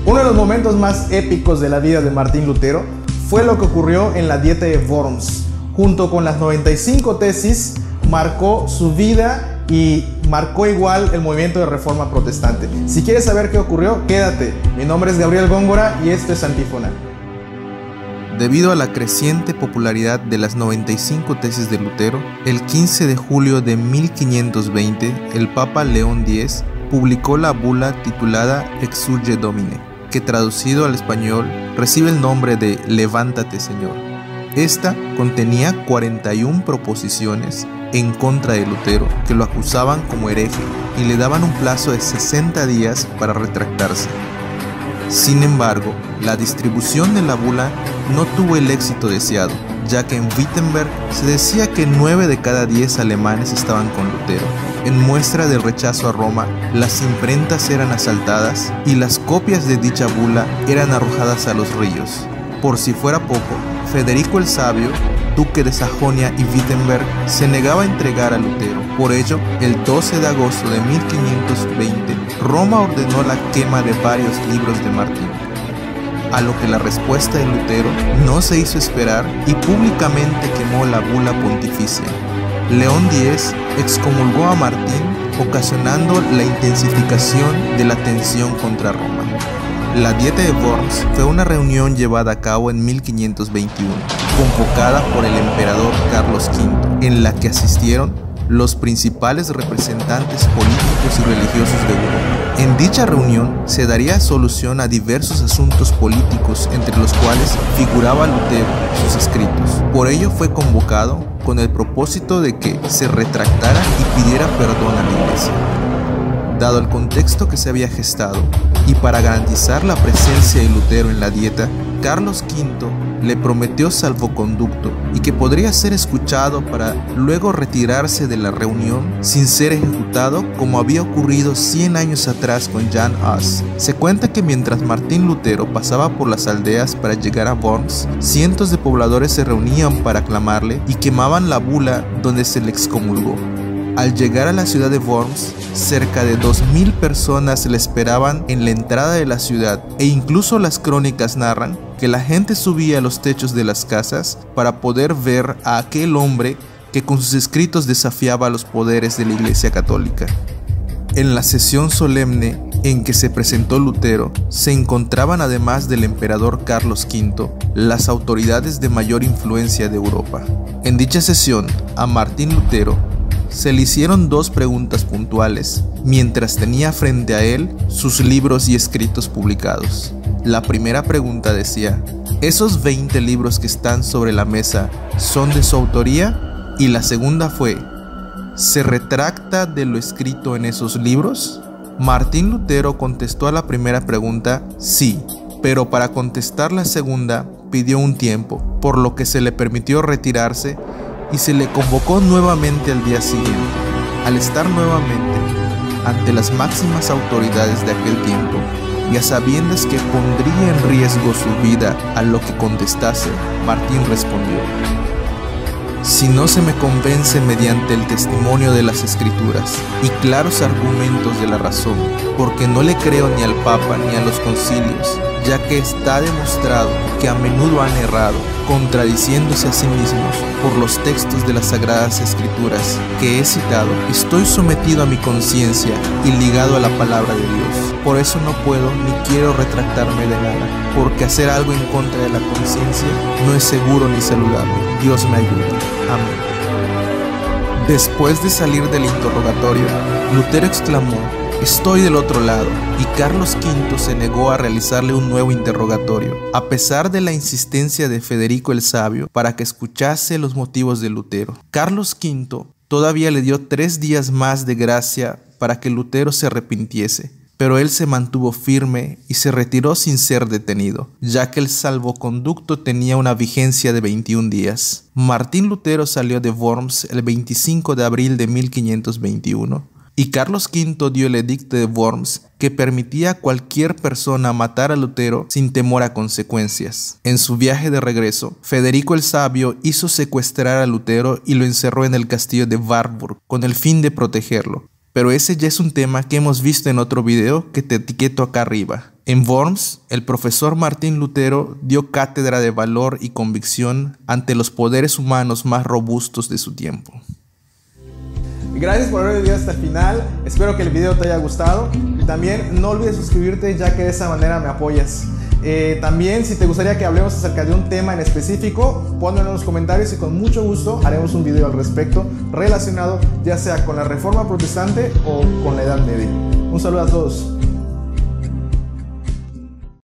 Uno de los momentos más épicos de la vida de Martín Lutero fue lo que ocurrió en la Dieta de Worms. Junto con las 95 tesis, marcó su vida y marcó igual el movimiento de reforma protestante. Si quieres saber qué ocurrió, quédate. Mi nombre es Gabriel Góngora y esto es Antífona. Debido a la creciente popularidad de las 95 tesis de Lutero, el 15 de julio de 1520, el Papa León X publicó la bula titulada Exsurge Domine, que traducido al español recibe el nombre de Levántate, Señor. Esta contenía 41 proposiciones en contra de Lutero, que lo acusaban como hereje y le daban un plazo de 60 días para retractarse. Sin embargo, la distribución de la bula no tuvo el éxito deseado, ya que en Wittenberg se decía que 9 de cada 10 alemanes estaban con Lutero. En muestra del rechazo a Roma, las imprentas eran asaltadas y las copias de dicha bula eran arrojadas a los ríos. Por si fuera poco, Federico el Sabio, duque de Sajonia y Wittenberg, se negaba a entregar a Lutero. Por ello, el 12 de agosto de 1520, Roma ordenó la quema de varios libros de Martín. A lo que la respuesta de Lutero no se hizo esperar y públicamente quemó la bula pontificia. León X excomulgó a Martín, ocasionando la intensificación de la tensión contra Roma. La Dieta de Worms fue una reunión llevada a cabo en 1521, convocada por el emperador Carlos V, en la que asistieron los principales representantes políticos y religiosos de Europa. En dicha reunión se daría solución a diversos asuntos políticos, entre los cuales figuraba Lutero y sus escritos. Por ello fue convocado con el propósito de que se retractara y pidiera perdón a la Iglesia. Dado el contexto que se había gestado y para garantizar la presencia de Lutero en la Dieta, Carlos V le prometió salvoconducto y que podría ser escuchado para luego retirarse de la reunión sin ser ejecutado, como había ocurrido 100 años atrás con Jan Hus. Se cuenta que mientras Martín Lutero pasaba por las aldeas para llegar a Worms, cientos de pobladores se reunían para aclamarle y quemaban la bula donde se le excomulgó. Al llegar a la ciudad de Worms, cerca de 2000 personas le esperaban en la entrada de la ciudad, e incluso las crónicas narran que la gente subía a los techos de las casas para poder ver a aquel hombre que con sus escritos desafiaba a los poderes de la Iglesia Católica. En la sesión solemne en que se presentó Lutero, se encontraban, además del emperador Carlos V, las autoridades de mayor influencia de Europa. En dicha sesión, a Martín Lutero se le hicieron 2 preguntas puntuales, mientras tenía frente a él sus libros y escritos publicados. La primera pregunta decía: ¿esos 20 libros que están sobre la mesa son de su autoría? Y la segunda fue: ¿se retracta de lo escrito en esos libros? Martín Lutero contestó a la primera pregunta sí, pero para contestar la segunda pidió un tiempo, por lo que se le permitió retirarse y se le convocó nuevamente al día siguiente. Al estar nuevamente ante las máximas autoridades de aquel tiempo y a sabiendas que pondría en riesgo su vida a lo que contestase, Martín respondió: si no se me convence mediante el testimonio de las Escrituras y claros argumentos de la razón, porque no le creo ni al Papa ni a los concilios, ya que está demostrado que a menudo han errado, contradiciéndose a sí mismos por los textos de las Sagradas Escrituras que he citado, estoy sometido a mi conciencia y ligado a la palabra de Dios. Por eso no puedo ni quiero retractarme de nada, porque hacer algo en contra de la conciencia no es seguro ni saludable. Dios me ayude. Amén. Después de salir del interrogatorio, Lutero exclamó: estoy del otro lado, y Carlos V se negó a realizarle un nuevo interrogatorio, a pesar de la insistencia de Federico el Sabio para que escuchase los motivos de Lutero. Carlos V todavía le dio 3 días más de gracia para que Lutero se arrepintiese, pero él se mantuvo firme y se retiró sin ser detenido, ya que el salvoconducto tenía una vigencia de 21 días. Martín Lutero salió de Worms el 25 de abril de 1521, y Carlos V dio el edicto de Worms que permitía a cualquier persona matar a Lutero sin temor a consecuencias. En su viaje de regreso, Federico el Sabio hizo secuestrar a Lutero y lo encerró en el castillo de Warburg con el fin de protegerlo. Pero ese ya es un tema que hemos visto en otro video que te etiqueto acá arriba. En Worms, el profesor Martín Lutero dio cátedra de valor y convicción ante los poderes humanos más robustos de su tiempo. Gracias por haber vivido hasta el final, espero que el video te haya gustado y también no olvides suscribirte, ya que de esa manera me apoyas. También, si te gustaría que hablemos acerca de un tema en específico, ponlo en los comentarios y con mucho gusto haremos un video al respecto relacionado ya sea con la Reforma Protestante o con la Edad Media. Un saludo a todos.